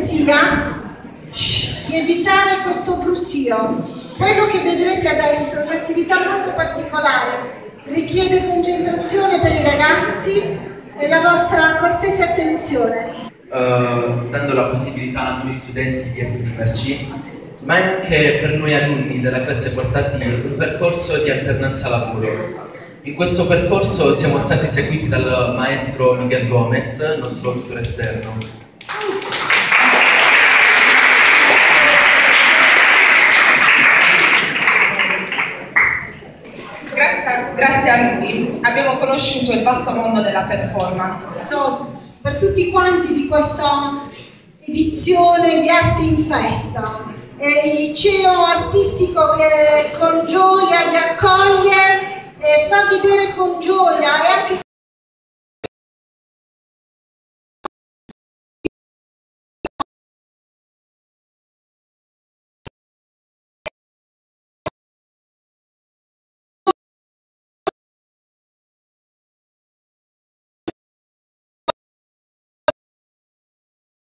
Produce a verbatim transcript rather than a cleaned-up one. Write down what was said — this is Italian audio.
cortesia di evitare questo brusio. Quello che vedrete adesso è un'attività molto particolare, richiede concentrazione per i ragazzi e la vostra cortese attenzione. Uh, dando la possibilità a noi studenti di esprimerci, ma anche per noi alunni della classe portati un percorso di alternanza lavoro. In questo percorso siamo stati seguiti dal maestro Miguel Gomez, il nostro tutore esterno. Grazie, grazie a lui abbiamo conosciuto il vasto mondo della performance. No, per tutti quanti di questa edizione di Arte in Festa, è il liceo artistico che con gioia vi accoglie e fa vedere con gioia e anche